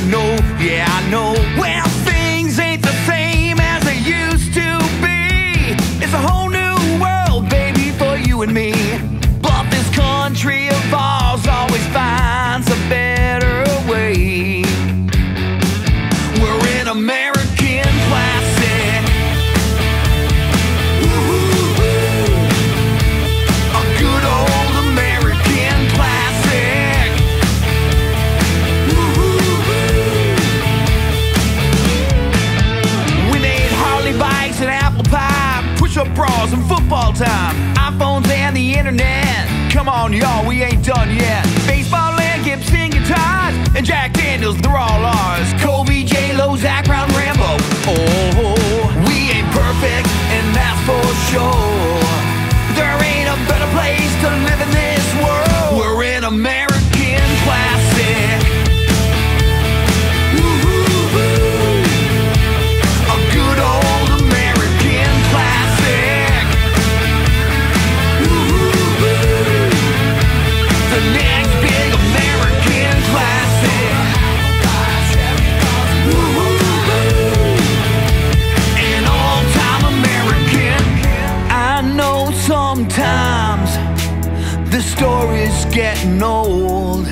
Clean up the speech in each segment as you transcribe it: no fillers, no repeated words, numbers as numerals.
know, yeah, I know. Well, things ain't the same as they used to be. It's a whole new world, baby, for you and me. But this country of ours always finds a better way. We're in American classic. Woo-hoo-hoo. A good old American classic. Woo-hoo-hoo. We made Harley bikes and apple pie, push-up bras and football time, iPhones and the internet. Come on, y'all, we ain't done yet. Baseball and Gibson guitars and Jack Daniels, they're all ours. Kobe, J-Lo, Zach Brown, Rambo. Oh, we ain't perfect, and that's for sure. There ain't a better place to live in this world. We're in American classic. Woo-hoo-hoo. A good old American classic. Woo-hoo-hoo. The next big American classic. Woo-hoo-hoo. An all-time American. I know sometimes the story's getting old,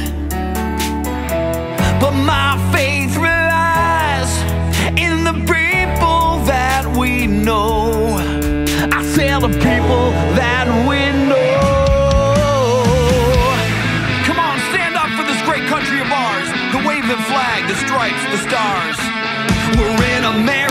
but my faith relies in the people that we know. I say the people that we know. Come on, stand up for this great country of ours. The waving flag, the stripes, the stars. We're in America.